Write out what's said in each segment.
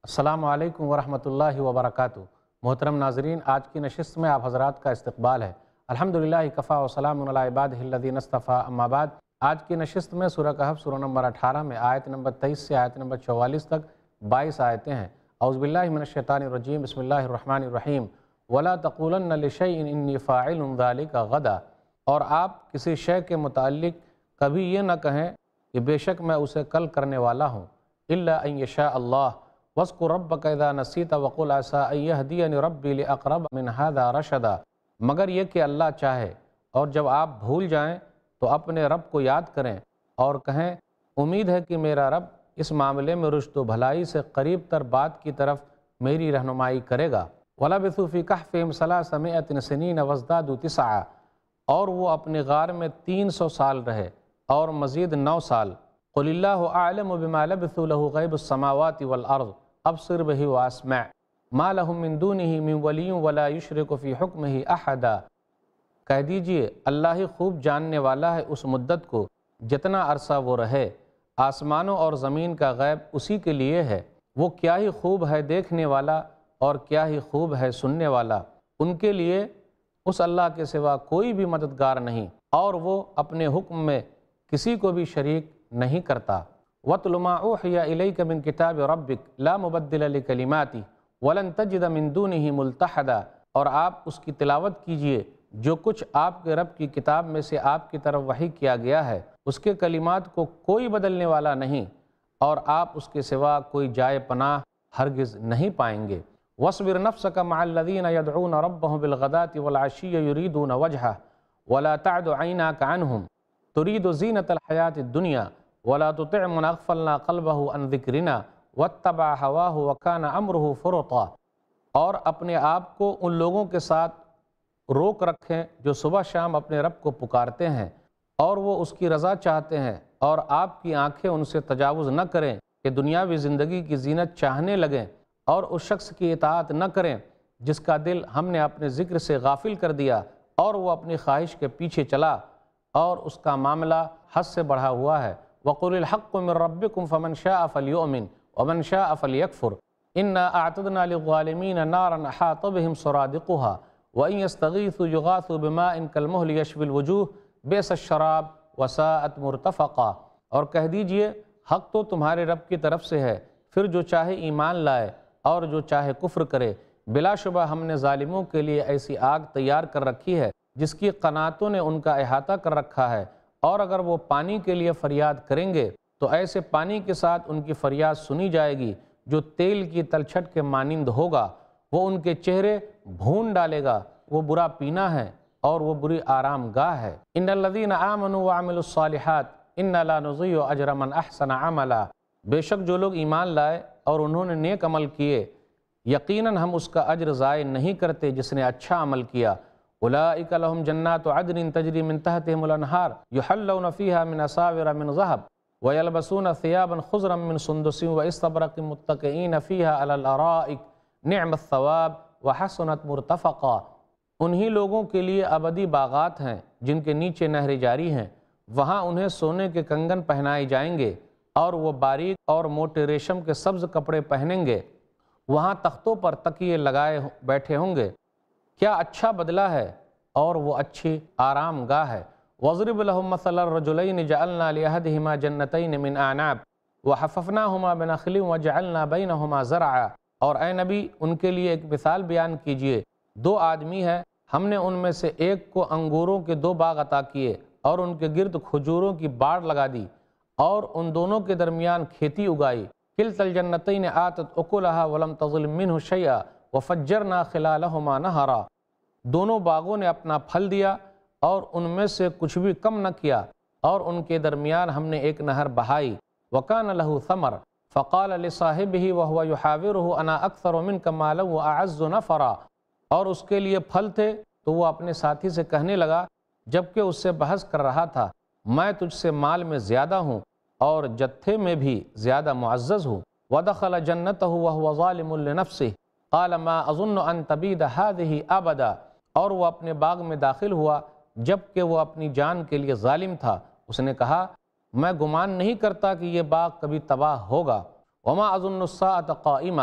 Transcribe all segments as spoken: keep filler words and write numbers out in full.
السلام علیکم ورحمۃ اللہ وبرکاتہ۔ محترم ناظرین، آج کی نشست میں آپ حضرات کا استقبال ہے۔ الحمدللہ کفا وسلام علی عبادہ الذین اصطفیٰ، اما بعد۔ آج کی نشست میں سورہ کہف سورہ نمبر اٹھارہ میں آیت نمبر تیئیس سے آیت نمبر چوالیس تک بائیس آیتیں ہیں۔ اعوذ باللہ من الشیطان الرجیم، بسم اللہ الرحمن الرحیم۔ وَلَا تَقُولَنَّ لِشَيْءٍ إِنِّي فَاعِلٌ ذَلِكَ غَدًا، اور آپ کسی شے کے متعلق کبھی یہ نہ کہیں کہ بے شک میں اسے کل کرنے والا ہوں، إِلَّا أَن يَشَاءَ اللَّهُ وَاذْكُر رَبَّكَ إِذَا نَسِيتَ وَقُلْ عَسَىٰ أَن يَهْدِيَنِ رَبِّي لِأَقْرَبَ مِنْ هَذَا رَشَدًا، مگر یہ کہ اللہ چاہے، اور جب آپ بھول جائیں تو اپنے رب کو یاد کریں اور کہیں امید ہے کہ میرا رب اس معاملے میں رشد و بھلائی سے قریب تر بات کی طرف میری رہنمائی کرے گا۔ وَلَبِثُوا فِي كَهْفِهِمْ ثَلَاثَ مِائَةٍ سِنِينَ وَازْدَادُوا تِسْعًا، اور وہ اپنے غار میں تین سو سال رہے اور مزید نو سال۔ قُلِ اللَّهُ أَعْلَمُ بِمَا لَبِثُوا لَهُ غَيْبُ السَّمَاوَاتِ وَالْأَرْضِ أَبْصِرْ بِهِ وَأَسْمِعْ مَا لَهُم مِّن دُونِهِ مِن وَلِيٍّ وَلَا يُشْرِكُ فِي حُكْمِهِ أَحَدًا، کہہ دیجئے اللہ ہی خوب جاننے والا ہے اس مدت کو جتنا عرصہ وہ رہے، آسمانوں اور زمین کا غیب اسی کے لیے ہے، وہ کیا ہی خوب ہے دیکھنے والا اور کیا ہی خوب ہے سننے والا، ان کے لیے اس اللہ کے سوا کوئی بھی مددگار نہیں، اور وہ اپنے حکم میں کسی کو بھی شریک نہیں کرتا۔ وَاتْلُ مَا أُوحِيَ إِلَيْكَ مِن كِتَابِ رَبِّكَ لَا مُبَدِّلَ لِكَلِمَاتِهِ وَلَن تَجِدَ مِن دُونِهِ مُلْتَحَدًا، اور آپ اس کی تلاوت کیجئے جو کچھ آپ کے رب کی کتاب میں سے آپ کی طرف وحی کیا گیا ہے، اس کے کلمات کو کوئی بدلنے والا نہیں، اور آپ اس کے سوا کوئی جائے پناہ ہرگز نہیں پائیں گے۔ وَاصْبِرْ نَفْسَكَ مَعَ الَّذِينَ يَدْعُونَ رَبَّهُمْ بِالْغَدَاةِ وَالْعَشِيِّ يُرِيدُونَ وَجْهَهُ وَلَا تَعْدُ عَيْنَاكَ عَنْهُمْ تُرِيدُ زِينَةَ الْحَيَاةِ الدُّنْيَا وَلَا تُطِعْ مَنْ أَغْفَلْنَا قَلْبَهُ عَنْ ذِكْرِنَا وَاتَّبَعَ هَوَاهُ وَكَانَ أَمْرُهُ فُرُطًا، اور اپنے آپ کو ان لوگوں کے ساتھ روک رکھیں جو صبح شام اپنے رب کو پکارتے ہیں اور وہ اس کی رضا چاہتے ہیں، اور آپ کی آنکھیں ان سے تجاوز نہ کریں کہ دنیاوی زندگی کی زینت چاہنے لگیں، اور اس شخص کی اطاعت نہ کریں جس کا دل ہم نے اپنے ذکر سے غافل کر دیا اور وہ اپنی خواہش کے پیچھے چلا اور اس کا معاملہ حد سے بڑھا ہوا ہے۔ وَقُلِ الْحَقُّ مِن رَبِّكُمْ فَمَنْ شَاءَ فَلْيُؤْمِنْ وَمَنْ شَاءَ فَلْيَكْفُرْ إِنَّا أَعْتَدْنَا لِلظَّالِمِينَ نَارًا أَحَاطَ بِهِمْ سُرَادِقُهَا وَإِنْ يَسْتَغِيثُوا يُغَاثُوا بِمَاءٍ كَالْمُهْلِ يَشْوِي الْوُجُوهَ بِئْسَ الشَّرَابُ وَسَاءَتْ مُرْتَفَقًا، اور کہہ دیجئے حق تو تمہارے رب کی طرف سے ہے، پھر جو چاہے ایمان لائے اور جو چاہے کفر کرے، بلا شبہ ہم نے ظالموں کے لیے ایسی آگ تیار کر رکھی ہے جس کی قناتوں نے ان کا احاطہ کر رکھا ہے، اور اگر وہ پانی کے لیے فریاد کریں گے تو ایسے پانی کے ساتھ ان کی فریاد سنی جائے گی جو تیل کی تلچھٹ کے مانند ہوگا، وہ ان کے چہرے بھون ڈالے گا، وہ برا پینا ہے اور وہ بری آرام گاہ ہے۔ ان الذین آمنوا وعملوا الصالحات انا لا نضیع اجر من احسن عملا، بے شک جو لوگ ایمان لائے اور انہوں نے نیک عمل کیے، یقیناً ہم اس کا اجر ضائع نہیں کرتے جس نے اچھا عمل کیا۔ اولئک لہم جنات عدن تجری من تحتہم الانہار یحلون فیہا من اساور من ذہب ویلبسون ثیابا خضرا من سندس واستبرق متکئین فیہا علی الارائک نعم الثواب وحسنت مرتفقا، انہی لوگوں کے لیے ابدی باغات ہیں جن کے نیچے نہریں جاری ہیں، وہاں انہیں سونے کے کنگن پہنائے جائیں گے اور وہ باریک اور موٹے ریشم کے سبز کپڑے پہنیں گے، وہاں تختوں پر تکیے لگائے بیٹھے ہوں گے، کیا اچھا بدلہ ہے اور وہ اچھی آرام گاہ ہے۔ وَاضْرِبْ لَهُم مَثَلَ الرَّجُلَيْنِ جَعَلْنَا لِأَحَدِهِمَا جَنَّتَيْنِ مِنْ أَعْنَابٍ وَحَفَفْنَاهُمَا بِنَخْلٍ وَجَعَلْنَا بَيْنَهُمَا زَرْعًا، اور اے نبی ان کے لیے ایک مثال بیان کیجئے، دو آدمی ہیں، ہم نے ان میں سے ایک کو انگوروں کے دو باغ عطا کیے اور ان کے گرد کھجوروں کی باڑ لگا دی اور ان دونوں کے درمیان کھیتی اگائی، کلتا الجنتین آتت اکلها ولم تظلم منہ شیئا وفجرنا خلالہما نہرا، دونوں باغوں نے اپنا پھل دیا اور ان میں سے کچھ بھی کم نہ کیا، اور ان کے درمیان ہم نے ایک نہر بہائی۔ وکان لہ ثمر فقال لصاحبہ وہو یحاورہ انا اکثر منک مالا واعز نفرا، اور اس کے لیے پھل تھے تو وہ اپنے ساتھی سے کہنے لگا جبکہ اس سے بحث کر رہا تھا، میں تجھ سے مال میں زیادہ ہوں اور جتھے میں بھی زیادہ معزز ہوں۔ ودخل جنتہ وہو ظالم لنفسہ قال ما اظن ان تبید ہذہ ابدا، اور وہ اپنے باغ میں داخل ہوا جبکہ وہ اپنی جان کے لیے ظالم تھا، اس نے کہا میں گمان نہیں کرتا کہ یہ باغ کبھی تباہ ہوگا۔ وما اظن الساعۃ قائمہ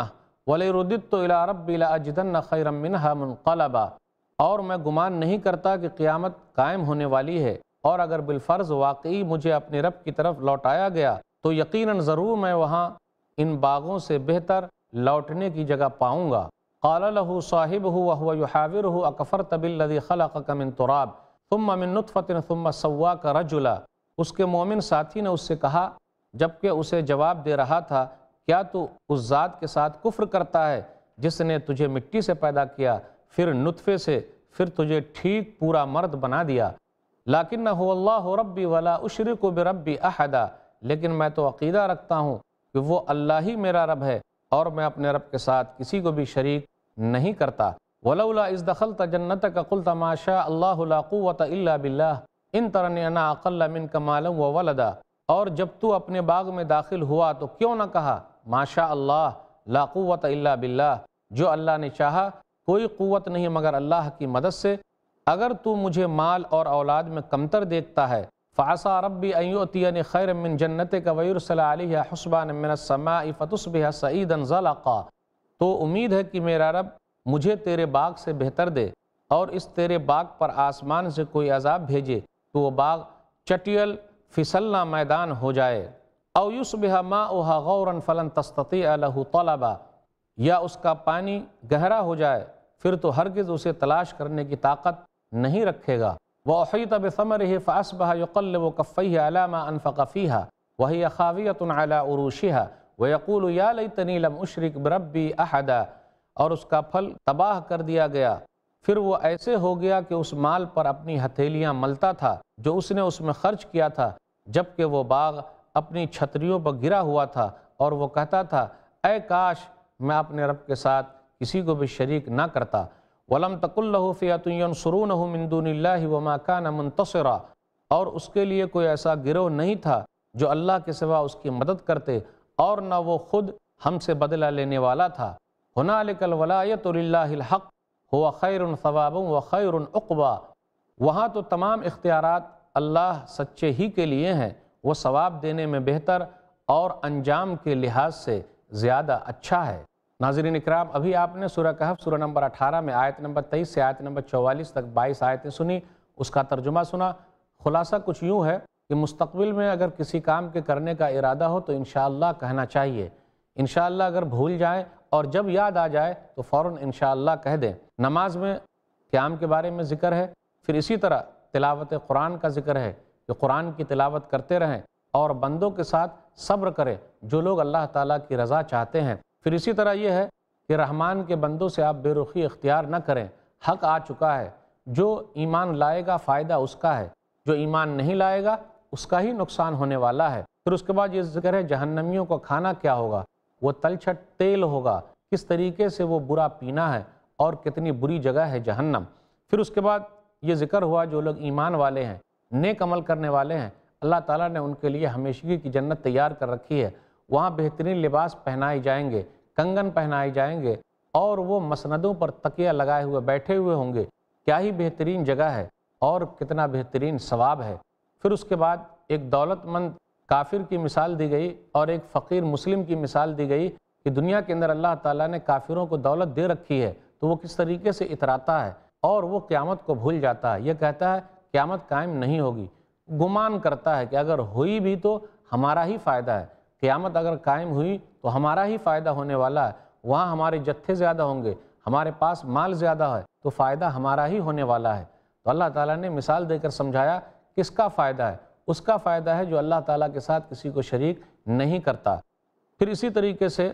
وَلَرُدِدْتُ إِلَىٰ رَبِّي لَأَجِدَنَّ خَيْرًا مِّنْهَا مُنْقَلَبًا، اور میں گمان نہیں کرتا کہ قیامت قائم ہونے والی ہے، اور اگر بالفرض واقعی مجھے اپنے رب کی طرف لوٹایا گیا تو یقیناً ضرور میں وہاں ان باغوں سے بہتر لوٹنے کی جگہ پاؤں گا۔ قال له صاحبه وهو يحاوره اکفرت بالذی خلقك من تراب ثم من نطفة ثم سواك رجلا، اس کے مومن ساتھی نے اس سے کہا جبکہ اسے جواب دے رہا تھا، کیا تو اس ذات کے ساتھ کفر کرتا ہے جس نے تجھے مٹی سے پیدا کیا، پھر نطفے سے، پھر تجھے ٹھیک پورا مرد بنا دیا؟ لکنہ اللہ ربی ولا اشرک بربی احدا، لیکن میں تو عقیدہ رکھتا ہوں کہ وہ اللہ ہی میرا رب ہے اور میں اپنے رب کے ساتھ کسی کو بھی شریک نہیں کرتا۔ ولولا اذ دخلت جنتک قلت ما شاء اللہ لا قوة الا باللہ ان ترنی انا اقل منک مالا وولدا، اور جب تو اپنے باغ میں داخل ہوا تو کیوں نہ کہا ما شاء اللہ لا قوة الا باللہ، جو اللہ نے چاہا کوئی قوت نہیں مگر اللہ کی مدد سے، اگر تو مجھے مال اور اولاد میں کمتر دیکھتا ہے فعسى ربی ان یؤتینی خیرا من جنتک ویرسل علیہا حسبانا من السماء فتصبح صعیدا زلقا، تو امید ہے کہ میرا رب مجھے تیرے باغ سے بہتر دے اور اس تیرے باغ پر آسمان سے کوئی عذاب بھیجے تو وہ باغ چٹیل پھسلنا میدان ہو جائے، او یصبح ماؤها غورا فلن تستطیع له طلبا، یا اس کا پانی گہرا ہو جائے پھر تو ہرگز اسے تلاش کرنے کی طاقت نہیں رکھے گا۔ وَأُحِيطَ بِثَمَرِهِ فَأَصْبَحَ يُقَلِّبُ كَفَّيْهِ عَلَى مَا أَنفَقَ فِيهَا وَهِيَ خَاوِيَةٌ عَلَى عُرُوشِهَا وَيَقُولُ يَا لَيْتَنِي لَمْ أُشْرِكْ بِرَبِّي أَحَدًا، اور اس کا پھل تباہ کر دیا گیا، پھر وہ ایسے ہو گیا کہ اس مال پر اپنی ہتھیلیاں ملتا تھا جو اس نے اس میں خرچ کیا تھا، جبکہ وہ باغ اپنی چھتریوں پر گرا ہوا تھا، اور وہ کہتا تھا اے کاش میں اپنے رب کے ساتھ کسی کو بھی شریک نہ کرتا۔ وَلَمْ تَكُنْ لَهُ فِئَةٌ يَنْصُرُونَهُ مِن دُونِ اللَّهِ وَمَا كَانَ مُنْتَصِرًا، اور اس کے لیے کوئی ایسا گروہ نہیں تھا جو اللہ کے سوا اس کی مدد کرتے، اور نہ وہ خود ہم سے بدلہ لینے والا تھا۔ هُنَالِكَ الْوَلَایَةُ لِلَّهِ الْحَقِّ هُوَ خَيْرٌ ثَوَابًا وَخَيْرٌ عُقْبًا، وہاں تو تمام اختیارات اللہ سچے ہی کے لیے ہیں، وہ ثواب دینے میں بہتر اور انجام کے لحاظ سے زیادہ اچھا ہے۔ ناظرین اکرام، ابھی آپ نے سورہ کہف سورہ نمبر اٹھارہ میں آیت نمبر تیئیس سے آیت نمبر چوالیس تک بائیس آیتیں سنی، اس کا ترجمہ سنا۔ خلاصہ کچھ یوں ہے کہ مستقبل میں اگر کسی کام کے کرنے کا ارادہ ہو تو انشاءاللہ کہنا چاہیے، انشاءاللہ اگر بھول جائیں اور جب یاد آ جائے تو فوراً انشاءاللہ کہہ دیں۔ نماز میں قیام کے بارے میں ذکر ہے، پھر اسی طرح تلاوت قرآن کا ذکر ہے کہ قرآن کی تلاوت کرتے رہیں اور بندوں کے ساتھ صبر کریں جو لوگ اللہ تعالیٰ کی رضا چاہتے ہیں۔ پھر اسی طرح یہ ہے کہ رحمان کے بندوں سے آپ بے رخی اختیار نہ کریں، حق آ چکا ہے، جو ایمان لائے گا فائدہ اس کا ہے، جو ایمان نہیں لائے گا اس کا ہی نقصان ہونے والا ہے۔ پھر اس کے بعد یہ ذکر ہے جہنمیوں کو کھانا کیا ہوگا، وہ تلچھٹ تیل ہوگا، کس طریقے سے وہ برا پینا ہے اور کتنی بری جگہ ہے جہنم۔ پھر اس کے بعد یہ ذکر ہوا جو لوگ ایمان والے ہیں، نیک عمل کرنے والے ہیں، اللہ تعالیٰ نے ان کے لیے ہمیشگی کی جنت تیار کر رکھی ہے، وہاں بہترین لباس پہنائے جائیں گے، کنگن پہنائے جائیں گے، اور وہ مسندوں پر تکیہ لگائے ہوئے بیٹھے ہوئے ہوں گے۔ کیا ہی بہترین جگہ ہے اور کتنا بہترین ثواب ہے۔ پھر اس کے بعد ایک دولت مند کافر کی مثال دی گئی اور ایک فقیر مسلم کی مثال دی گئی کہ دنیا کے اندر اللہ تعالیٰ نے کافروں کو دولت دے رکھی ہے تو وہ کس طریقے سے اتراتا ہے اور وہ قیامت کو بھول جاتا ہے، یہ کہتا ہے قیامت قائم نہیں ہوگی، گمان کرتا ہے کہ اگر ہوئی بھی تو ہمارا ہی فائدہ ہے، قیامت اگر قائم ہوئی تو ہمارا ہی فائدہ ہونے والا ہے، وہاں ہمارے جتھے زیادہ ہوں گے، ہمارے پاس مال زیادہ ہے تو فائدہ ہمارا ہی ہونے والا ہے۔ تو اللہ تعالیٰ نے مثال دے کر سمجھایا کس کا فائدہ ہے، اس کا فائدہ ہے جو اللہ تعالیٰ کے ساتھ کسی کو شریک نہیں کرتا۔ پھر اسی طریقے سے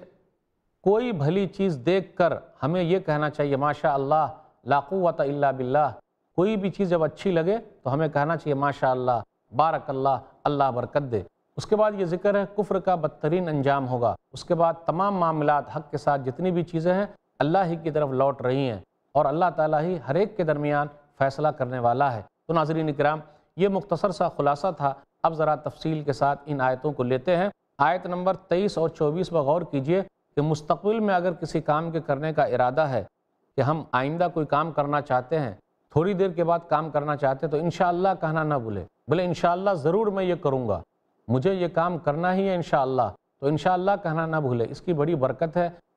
کوئی بھلی چیز دیکھ کر ہمیں یہ کہنا چاہیے ماشاء اللہ لا قوت الا باللہ، کوئی بھی چیز جب اچھی لگے تو ہمیں کہنا چاہیے ماشاء اللہ بارک اللہ، اللہ برکت دے۔ اس کے بعد یہ ذکر ہے کفر کا بدترین انجام ہوگا، اس کے بعد تمام معاملات حق کے ساتھ جتنی بھی چیزیں ہیں اللہ ہی کی طرف لوٹ رہی ہیں اور اللہ تعالیٰ ہی ہر ایک کے درمیان فیصلہ کرنے والا ہے۔ تو ناظرین اکرام، یہ مختصر سا خلاصہ تھا، اب ذرا تفصیل کے ساتھ ان آیتوں کو لیتے ہیں۔ آیت نمبر تیئیس اور چوبیس پر غور کیجئے کہ مستقبل میں اگر کسی کام کے کرنے کا ارادہ ہے کہ ہم آئندہ کوئی کام کرنا چاہتے ہیں، تھوڑی دیر کے بعد کام کرنا چاہتے ہیں تو انشاءاللہ کہنا نہ بھولے، بولے انشاءاللہ ضرور میں یہ کروں گا، مجھے یہ کام کرنا ہی ہے انشاءاللہ، تو انشاءاللہ کہنا نہ بھولے۔ اس کی بڑی برکت ہے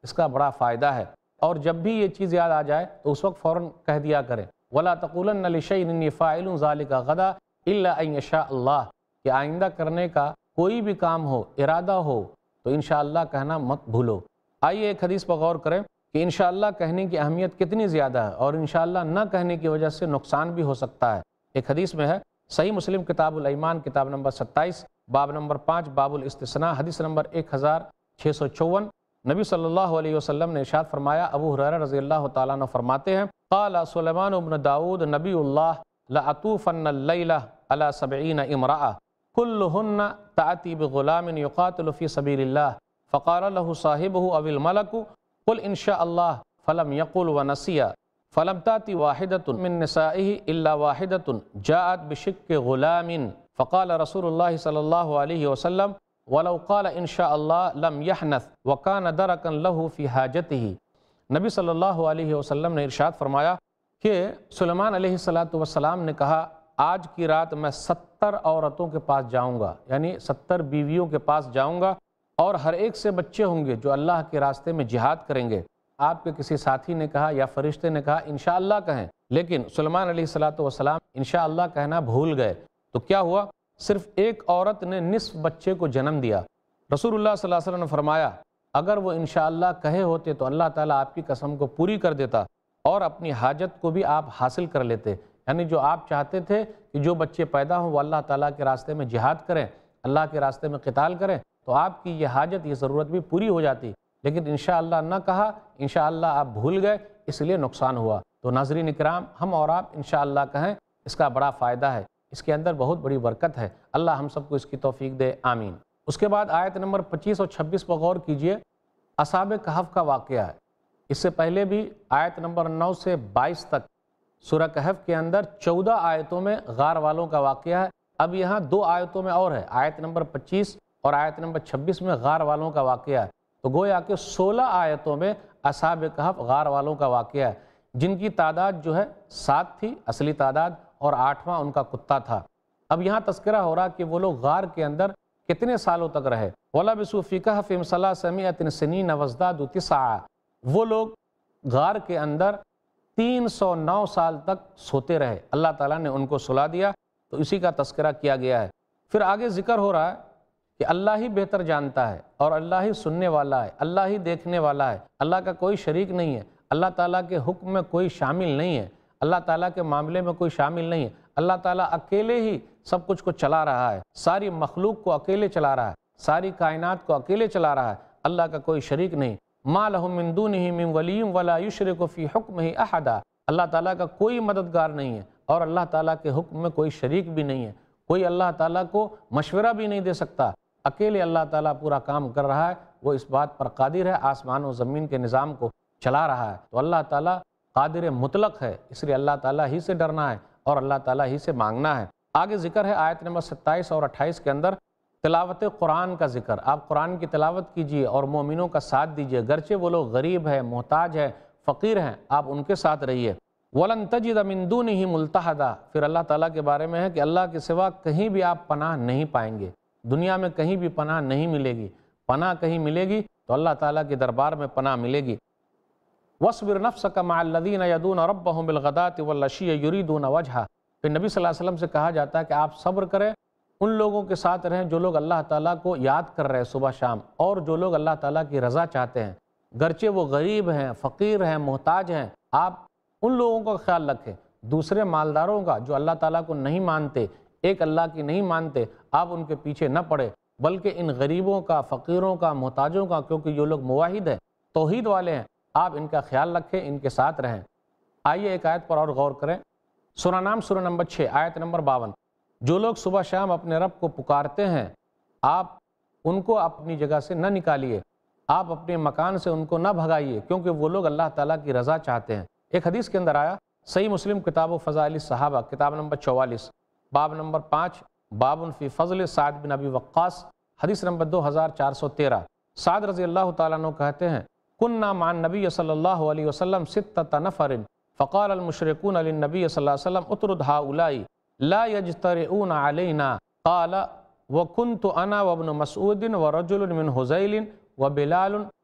اس کا بڑا فائدہ ہے۔ اور جب بھی یہ چیز یاد آ جائے تو اس وقت فوراً کہہ دیا کریں وَلَا تَقُولَنَّ لِشَيْءٍ إِنِّي فَاعِلٌ ذَلِكَ غَدًا إِلَّا أَن يَشَاءَ اللَّهُ، کہ آئندہ کرنے کا کوئی بھی کام ہو، ارادہ ہو تو انشاءاللہ کہنا مت بھولو۔ آئیے ایک حدیث پر غور کریں کہ انشاءاللہ کہنے کی اہمیت کتنی زیادہ ہے اور انشاءاللہ نہ کہنے کی وجہ سے نقصان بھی ہو سکتا ہے۔ ایک حدیث میں ہے، صحیح مسلم کتاب الایمان کتاب نمبر ستائیس باب نمبر پانچ باب الاستثناء حدیث نمبر ایک ہزار چھ سو چون، نبی صلی اللہ علیہ وسلم نے ارشاد فرمایا، ابو ہریرہ رضی اللہ تعالیٰ عنہ فرماتے ہیں، قال سلیمان بن داؤد نبی اللہ لأطوفن اللیلہ علی سبعین امرأة کلہن تأتی بغلام یقاتل فی سبیل اللہ فقال له صاحبہ او الملک قل ان شاء اللہ فلم یقل ونسی فلم تأتی واحدۃ من نسائہ الا واحدۃ جاءت بشق غلام فقال رسول اللہ صلی اللہ علیہ وسلم وَلَوْ قَالَ إِنْ شَاءَ اللَّهُ لَمْ يَحْنَثْ وَكَانَ دَرَكًا لَهُ فِي حَاجَتِهِ۔ نبی صلی اللہ علیہ وسلم نے ارشاد فرمایا کہ سلیمان علیہ السلام نے کہا، آج کی رات میں ستر عورتوں کے پاس جاؤں گا، یعنی ستر بیویوں کے پاس جاؤں گا، اور ہر ایک سے بچے ہوں گے جو اللہ کے راستے میں جہاد کریں گے۔ آپ کے کسی ساتھی نے کہا یا فرشتے نے کہا انشاءاللہ کہیں، لیکن سلیمان علیہ السلام انشاءاللہ کہنا بھول گئے، تو کیا ہوا؟ صرف ایک عورت نے نصف بچے کو جنم دیا۔ رسول اللہ صلی اللہ علیہ وسلم نے فرمایا، اگر وہ انشاءاللہ کہے ہوتے تو اللہ تعالیٰ آپ کی قسم کو پوری کر دیتا اور اپنی حاجت کو بھی آپ حاصل کر لیتے، یعنی جو آپ چاہتے تھے کہ جو بچے پیدا ہوں وہ اللہ تعالیٰ کے راستے میں جہاد کریں، اللہ کے راستے میں قتال کریں، تو آپ کی یہ حاجت یہ ضرورت بھی پوری ہو جاتی، لیکن انشاءاللہ نہ کہا، انشاءاللہ آپ بھول گئے، اس لیے نقصان ہوا۔ تو ناظرین اکرام، ہم اور آپ انشاءاللہ کہیں، اس کا بڑا فائدہ ہے، اس کے اندر بہت بڑی برکت ہے، اللہ ہم سب کو اس کی توفیق دے، آمین۔ اس کے بعد آیت نمبر پچیس اور چھبیس پر غور کیجئے، اصحاب کہف کا واقعہ ہے۔ اس سے پہلے بھی آیت نمبر نو سے بائیس تک سورہ کہف کے اندر چودہ آیتوں میں غار والوں کا واقعہ ہے، اب یہاں دو آیتوں میں اور ہے، آیت نمبر پچیس اور آیت نمبر چھبیس میں غار والوں کا واقعہ ہے، تو گویا کہ سولہ آیتوں میں اصحاب کہف غار والوں کا واقعہ ہے، جن کی تعداد جو ہے سات تھی اصلی تعداد، اور آٹھواں ان کا کتا تھا۔ اب یہاں تذکرہ ہو رہا کہ وہ لوگ غار کے اندر کتنے سالوں تک رہے، وَلَبِثُوا فِي كَهْفِهِمْ ثَلَاثَمِائَةَ سِنِينَ وَازْدَادُوا تِسْعًا، وہ لوگ غار کے اندر تین سو نو سال تک سوتے رہے، اللہ تعالیٰ نے ان کو سلا دیا، تو اسی کا تذکرہ کیا گیا ہے۔ پھر آگے ذکر ہو رہا ہے کہ اللہ ہی بہتر جانتا ہے اور اللہ ہی سننے والا ہے، اللہ ہی دیکھنے والا ہے، اللہ کا کوئی شریک نہیں ہے، اللہ تعالیٰ کے حکم میں کوئی شامل نہیں ہے، اللہ تعالیٰ کے معاملے میں کوئی شامل نہیں ہے، اللہ تعالیٰ اکیلے ہی سب کچھ کو چلا رہا ہے، ساری مخلوق کو اکیلے چلا رہا ہے، ساری کائنات کو اکیلے چلا رہا ہے، اللہ کا کوئی شریک نہیں۔ مَا لَهُم مِّن دُونِهِ مِّن وَلِيٍّ وَلَا يُشْرِكُ فِي حُكْمِهِ أَحَدًا، اللہ تعالیٰ کا کوئی مددگار نہیں ہے اور اللہ تعالیٰ کے حکم میں کوئی شریک بھی نہیں ہے، کوئی اللہ تعالیٰ کو مشورہ بھی نہیں دے سکتا، اکیلے اللہ تعالیٰ پورا کام کر رہا ہے، وہ اس بات پر قادر ہے، آسمان و زمین کے نظام کو چلا رہا ہے، تو اللہ تعالیٰ قادر مطلق ہے، اس لیے اللہ تعالیٰ ہی سے ڈرنا ہے اور اللہ تعالیٰ ہی سے مانگنا ہے۔ آگے ذکر ہے آیت نمبر ستائیس اور اٹھائیس کے اندر تلاوت قرآن کا ذکر، آپ قرآن کی تلاوت کیجئے اور مومنوں کا ساتھ دیجئے، گرچہ وہ لوگ غریب ہیں، محتاج ہیں، فقیر ہیں، آپ ان کے ساتھ رہیے۔ وَلَن تَجِدَ مِن دُونِهِ مُلْتَحَدًا، پھر اللہ تعالیٰ کے بارے میں ہے کہ اللہ کے سوا کہیں بھی آپ پناہ نہیں پائیں گے، دنیا میں کہیں بھی پناہ نہیں ملے گی، پناہ کہیں ملے گی تو اللہ تعالیٰ کے دربار میں پناہ ملے گی۔ وَاصْبِرْ نَفْسَكَ مَعَ الَّذِينَ يَدْعُونَ رَبَّهُمْ بِالْغَدَاةِ وَالْعَشِيِّ يُرِيدُونَ وَجْهَهُ، پھر نبی صلی اللہ علیہ وسلم سے کہا جاتا ہے کہ آپ صبر کریں، ان لوگوں کے ساتھ رہیں جو لوگ اللہ تعالیٰ کو یاد کر رہے ہیں صبح شام، اور جو لوگ اللہ تعالیٰ کی رضا چاہتے ہیں، گرچہ وہ غریب ہیں، فقیر ہیں، محتاج ہیں، آپ ان لوگوں کا خیال رکھیں، دوسرے مالداروں کا جو اللہ تعالیٰ کو نہیں مانتے، ایک اللہ کی نہیں مانتے، آپ ان کے پیچھے نہ پڑے، بلکہ ان غریبوں کا، فقیروں کا، محتاجوں کا، کیونکہ یہ لوگ موحد ہیں، توحید والے ہیں، آپ ان کا خیال رکھیں، ان کے ساتھ رہیں۔ آئیے ایک آیت پر اور غور کریں، سورہ نام سورہ نمبر چھ آیت نمبر باون، جو لوگ صبح شام اپنے رب کو پکارتے ہیں آپ ان کو اپنی جگہ سے نہ نکالیے، آپ اپنے مکان سے ان کو نہ بھگائیے، کیونکہ وہ لوگ اللہ تعالیٰ کی رضا چاہتے ہیں۔ ایک حدیث کے اندر آیا، صحیح مسلم کتاب و فضائل الصحابہ کتاب نمبر چوالیس باب نمبر پانچ باب فی فضل سعد بن ابی وقاص، حدیث نمبر دو ہزار چار سو تیرہ، سعد رضی اللہ تعالیٰ عنہ کہتے ہیں، کننا مع النبی صلی اللہ علیہ وسلم ستۃ نفر فقال المشركون للنبي صلی اللہ علیہ وسلم اطرد هؤلاء لا يجترئون علينا قال وكنت انا وابن مسعود ورجل من هذيل وبلال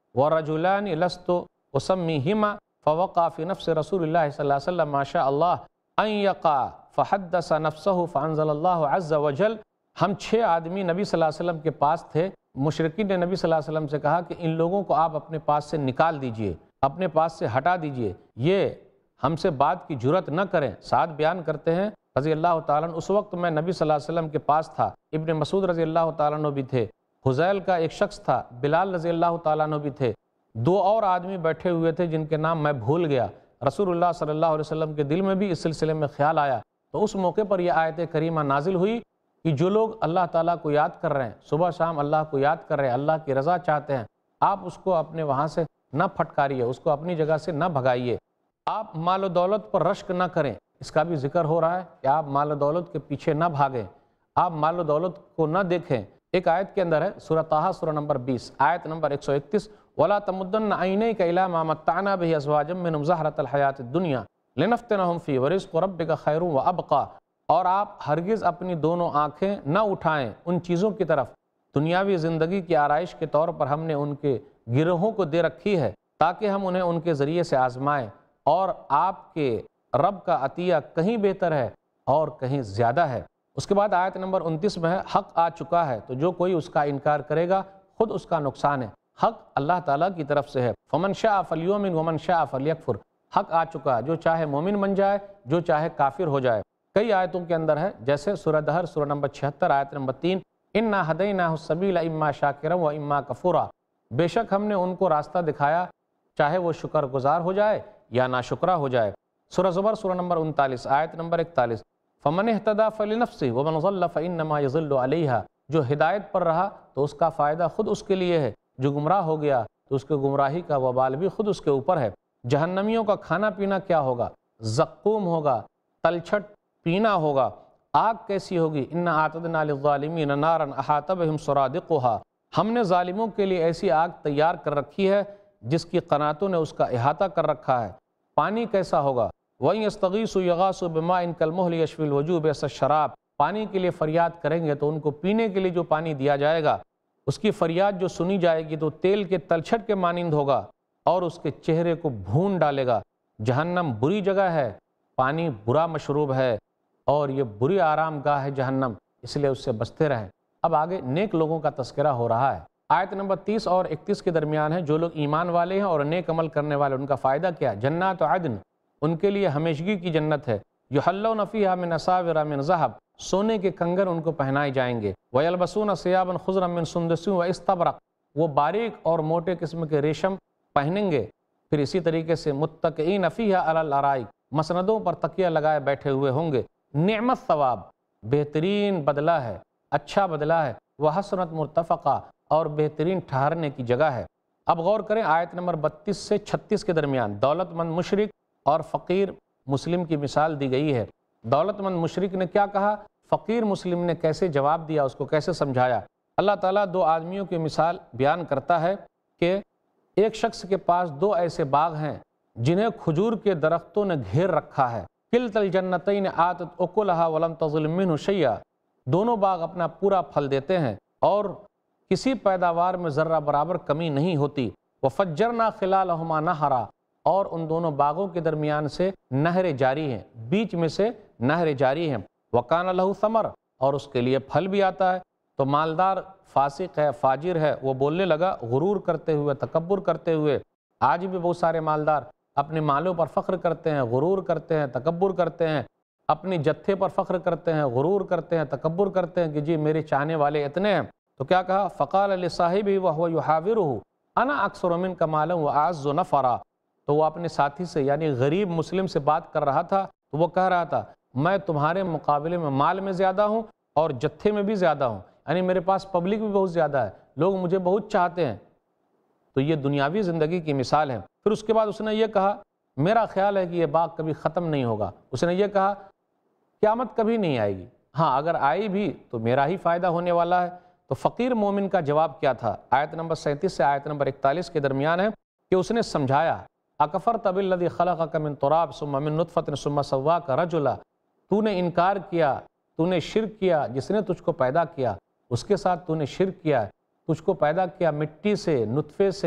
ورجلان لست اسمیہما فوقع فی نفس رسول اللہ صلی اللہ علیہ وسلم ما شاء اللہ ان یقع فحدث نفسہ فانزل اللہ عز وجل۔ ہم چھ آدمی نبی صلی اللہ علیہ وسلم کے پاس تھے، مشرکین نے نبی صلی اللہ علیہ وسلم سے کہا کہ ان لوگوں کو آپ اپنے پاس سے نکال دیجئے، اپنے پاس سے ہٹا دیجئے، یہ ہم سے بات کی جرت نہ کریں۔ ساتھ بیان کرتے ہیں رضی اللہ تعالیٰ عنہ، اس وقت میں نبی صلی اللہ علیہ وسلم کے پاس تھا، ابن مسعود رضی اللہ تعالیٰ عنہ بھی تھے، حذیل کا ایک شخص تھا، بلال رضی اللہ تعالیٰ عنہ بھی تھے، دو اور آدمی بیٹھے ہوئے تھے جن کے نام میں بھول گیا۔ رسول اللہ صلی اللہ علیہ وسلم کے دل میں بھی اس سلسلے میں خیال آیا، تو اس موقع پر یہ آیت کریمہ نازل ہوئی کہ جو لوگ اللہ تعالیٰ کو یاد کر رہے ہیں، صبح شام اللہ کو یاد کر رہے ہیں، اللہ کی رضا چاہتے ہیں، آپ اس کو اپنے وہاں سے نہ پھٹکاریے، اس کو اپنی جگہ سے نہ بھگائیے، آپ مال و دولت پر رشک نہ کریں۔ اس کا بھی ذکر ہو رہا ہے کہ آپ مال و دولت کے پیچھے نہ بھاگیں، آپ مال و دولت کو نہ دیکھیں۔ ایک آیت کے اندر ہے سورہ طٰہٰ سورہ نمبر بیس آیت نمبر ایک سو اکتیس، وَلَا تَمُدَّنَّ عَيْنَيْكَ إِلَىٰ مَا مَتَّعْنَا بِهِ أَزْوَاجًا مِّنْهُمْ زَهْرَةَ الْحَيَاةِ الدُّنْيَا لِنَفْتِنَهُمْ فِيهِ وَرِزْقُ رَبِّكَ خَيْرٌ وَأَبْقَىٰ۔ اور آپ ہرگز اپنی دونوں آنکھیں نہ اٹھائیں ان چیزوں کی طرف، دنیاوی زندگی کی آرائش کے طور پر ہم نے ان کے گروہوں کو دے رکھی ہے تاکہ ہم انہیں ان کے ذریعے سے آزمائیں، اور آپ کے رب کا عطیہ کہیں بہتر ہے اور کہیں زیادہ ہے۔ اس کے بعد آیت نمبر انتیس میں ہے، حق آ چکا ہے تو جو کوئی اس کا انکار کرے گا خود اس کا نقصان ہے۔ حق اللہ تعالیٰ کی طرف سے ہے، فمن شاء فلیؤمن ومن شاء فلیکفر۔ حق آ چکا ہے، جو چاہے مومن بن جائے، جو چاہے کافر ہو جائے۔ کئی آیتوں کے اندر ہے، جیسے سورہ دہر سورہ نمبر چھہتر آیت نمبر تین، انا ہدیناہ السبیل اما شاکرا و اما کفورا۔ بے شک ہم نے ان کو راستہ دکھایا، چاہے وہ شکر گزار ہو جائے یا ناشکرہ ہو جائے۔ سورہ زمر سورہ نمبر انتالیس آیت نمبر اکتالیس، فمن اہتدی فلنفسہ ومن ضل فانما یضل علیہا۔ جو ہدایت پر رہا تو اس کا فائدہ خود اس کے لیے ہے، جو گمراہ ہو گیا تو اس کے گمراہی کا وبال بھی خود اس کے اوپر ہے۔ جہنمیوں کا کھانا پینا کیا ہوگا؟ زقوم ہوگا، تلچھٹ پینا ہوگا۔ آگ کیسی ہوگی؟ انا اعتدنا للظالمین نارا احاط بہم سرادقها۔ ہم نے ظالموں کے لیے ایسی آگ تیار کر رکھی ہے جس کی قناتوں نے اس کا احاطہ کر رکھا ہے۔ پانی کیسا ہوگا؟ وَإِن يَسْتَغِيثُوا يَغَاثُوا بِمَاءٍ كَالْمُهْلِ يَشْوِي الْوُجُوهَ بِئْسَ الشَّرَابُ۔ پانی کے لیے فریاد کریں گے تو ان کو پینے کے لیے جو پانی دیا جائے گا، اس کی فریاد جو سنی جائے گی تو تیل کے تلچھٹ کے مانند ہوگا اور اس کے چہرے کو بھون ڈالے گا۔ جہنم بری جگہ ہے، پانی برا مشروب ہے اور یہ بری آرام گاہ ہے جہنم، اس لیے اس سے بچتے رہیں۔ اب آگے نیک لوگوں کا تذکرہ ہو رہا ہے۔ آیت نمبر تیس اور اکتیس کے درمیان ہے، جو لوگ ایمان والے ہیں اور نیک عمل کرنے والے، ان کا فائدہ کیا؟ جنات عدن، ان کے لیے ہمیشگی کی جنت ہے۔ یحلون فیہا من اساور من ذہب، سونے کے کنگن ان کو پہنائے جائیں گے۔ ویلبسون ثیابا خضرا من سندس واستبرق، وہ باریک اور موٹے قسم کے ریشم پہنیں گے۔ پھر اسی طریقے سے متکئین فیہا علی الارائک، مسندوں پر تکیہ لگائے بیٹھے ہوئے ہوں گے۔ نعمت ثواب، بہترین بدلہ ہے، اچھا بدلہ ہے۔ وحسنت مرتفقہ، اور بہترین ٹھہرنے کی جگہ ہے۔ اب غور کریں آیت نمبر بتیس سے چھتیس کے درمیان دولت مند مشرک اور فقیر مسلم کی مثال دی گئی ہے۔ دولت مند مشرک نے کیا کہا، فقیر مسلم نے کیسے جواب دیا، اس کو کیسے سمجھایا۔ اللہ تعالیٰ دو آدمیوں کی مثال بیان کرتا ہے کہ ایک شخص کے پاس دو ایسے باغ ہیں جنہیں کھجور کے درختوں نے گھیر رکھا ہے۔ کلتا الجنتین آتت اکلہا ولم تظلم منہ شیئا، دونوں باغ اپنا پورا پھل دیتے ہیں اور کسی پیداوار میں ذرہ برابر کمی نہیں ہوتی۔ وفجرنا خلالہما نہرا، اور ان دونوں باغوں کے درمیان سے نہریں جاری ہیں، بیچ میں سے نہریں جاری ہیں۔ وکان لہ ثمر، اور اس کے لیے پھل بھی آتا ہے۔ تو مالدار فاسق ہے، فاجر ہے، وہ بولنے لگا غرور کرتے ہوئے، تکبر کرتے ہوئے۔ آج بھی بہت سارے مالدار اپنے مالوں پر فخر کرتے ہیں، غرور کرتے ہیں، تکبر کرتے ہیں، اپنی جتھے پر فخر کرتے ہیں، غرور کرتے ہیں، تکبر کرتے ہیں کہ جی میرے چاہنے والے اتنے ہیں۔ تو کیا کہا، فقال لصاحبہ وہو یحاورہ انا اکثر منک مالا واعز نفرا۔ تو وہ اپنے ساتھی سے یعنی غریب مسلم سے بات کر رہا تھا، تو وہ کہہ رہا تھا میں تمہارے مقابلے میں مال میں زیادہ ہوں اور جتھے میں بھی زیادہ ہوں، یعنی میرے پاس پبلک بھی بہت زیادہ ہے، لوگ مجھے بہت چاہتے ہیں۔ تو یہ دنیاوی زندگی کی مثال ہے۔ پھر اس کے بعد اس نے یہ کہا میرا خیال ہے کہ یہ باغ کبھی ختم نہیں ہوگا۔ اس نے یہ کہا قیامت کبھی نہیں آئے گی، ہاں اگر آئی بھی تو میرا ہی فائدہ ہونے والا ہے۔ تو فقیر مومن کا جواب کیا تھا؟ آیت نمبر سینتیس سے آیت نمبر اکتالیس کے درمیان ہے کہ اس نے سمجھایا، اکفرت بالذی خلقک من تراب ثم من نطفۃ ثم سواک رجلا، تو نے انکار کیا، تو نے شرک کیا، جس نے تجھ کو پیدا کیا اس کے ساتھ تو نے شرک کیا، تجھ کو پیدا کیا مٹی سے، نطفے سے،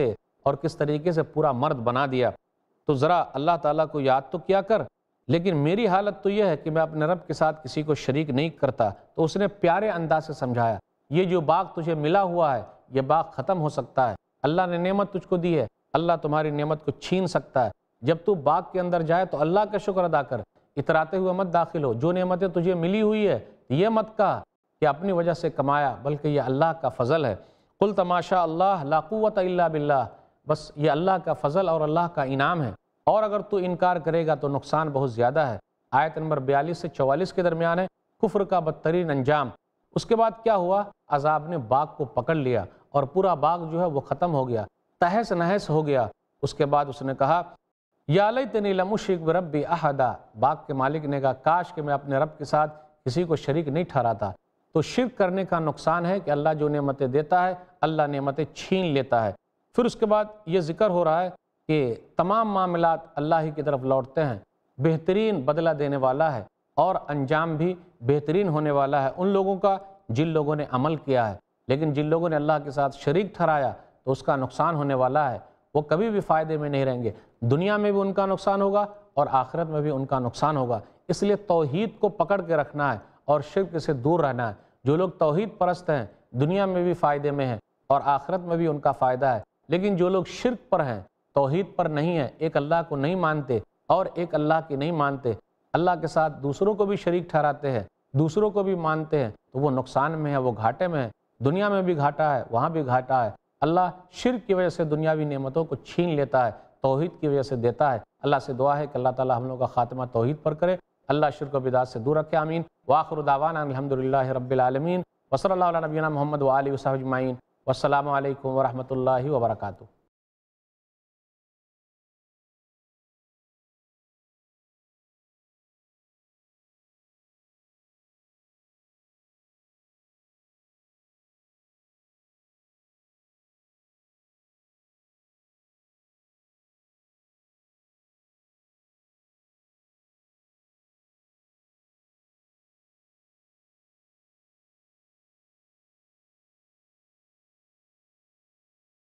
اور کس طریقے سے پورا مرد بنا دیا، تو ذرا اللہ تعالیٰ کو یاد تو کیا کر، لیکن میری حالت تو یہ ہے کہ میں اپنے رب کے ساتھ کسی کو شریک نہیں کرتا۔ تو اس نے پیارے انداز سے سمجھایا، یہ جو باغ تجھے ملا ہوا ہے یہ باغ ختم ہو سکتا ہے، اللہ نے نعمت تجھ کو دی ہے، اللہ تمہاری نعمت کو چھین سکتا ہے، جب تو باغ کے اندر جائے تو اللہ کا شکر ادا کر، اتراتے ہوئے مت داخل ہو، جو نعمتیں تجھے ملی ہوئی ہے یہ مت کہا کہ اپنی وجہ سے کمایا، بلکہ یہ اللہ کا فضل ہے۔ قل تماشا اللہ لا قوت الا باللہ، بس یہ اللہ کا فضل اور اللہ کا انعام ہے، اور اگر تو انکار کرے گا تو نقصان بہت زیادہ ہے۔ آیت نمبر بیالیس سے چوالیس کے درمیان ہے کفر کا بدترین انجام۔ اس کے بعد کیا ہوا؟ عذاب نے باغ کو پکڑ لیا اور پورا باغ جو ہے وہ ختم ہو گیا، تہس نہس ہو گیا۔ اس کے بعد اس نے کہا یا لیتنی لم اشرک بربی احدا، باغ کے مالک نے کہا کاش کہ میں اپنے رب کے ساتھ کسی کو شریک نہیں ٹھہراتا۔ تو شرک کرنے کا نقصان ہے کہ اللہ جو نعمتیں دیتا ہے اللہ نعمتیں چھین لیتا ہے۔ پھر اس کے بعد یہ ذکر ہو رہا ہے کہ تمام معاملات اللہ ہی کی طرف لوٹتے ہیں، بہترین بدلہ دینے والا ہے اور انجام بھی بہترین ہونے والا ہے ان لوگوں کا جن لوگوں نے عمل کیا ہے، لیکن جن لوگوں نے اللہ کے ساتھ شریک ٹھہرایا تو اس کا نقصان ہونے والا ہے، وہ کبھی بھی فائدے میں نہیں رہیں گے، دنیا میں بھی ان کا نقصان ہوگا اور آخرت میں بھی ان کا نقصان ہوگا۔ اس لیے توحید کو پکڑ کے رکھنا ہے اور شرک سے دور رہنا ہے۔ جو لوگ توحید پرست ہیں دنیا میں بھی فائدے میں ہیں اور آخرت میں بھی ان کا فائدہ ہے، لیکن جو لوگ شرک پر ہیں، توحید پر نہیں ہیں، ایک اللہ کو نہیں مانتے اور ایک اللہ کی نہیں مانتے، اللہ کے ساتھ دوسروں کو بھی شریک ٹھہراتے ہیں، دوسروں کو بھی مانتے ہیں، تو وہ نقصان میں ہے، وہ گھاٹے میں ہے، دنیا میں بھی گھاٹا ہے وہاں بھی گھاٹا ہے۔ اللہ شرک کی وجہ سے دنیاوی نعمتوں کو چھین لیتا ہے، توحید کی وجہ سے دیتا ہے۔ اللہ سے دعا ہے کہ اللہ تعالی ہم لوگوں کا خاتمہ توحید پر کرے، اللہ شرک و بدعت سے دور رکھے، آمین۔ وآخر دعوانا الحمدللہ رب العالمین، وصلی اللہ علی نبینا محمد وآلہ وصحبہ اجمعین، والسلام علیکم ورحمۃ اللہ وبرکاتہ۔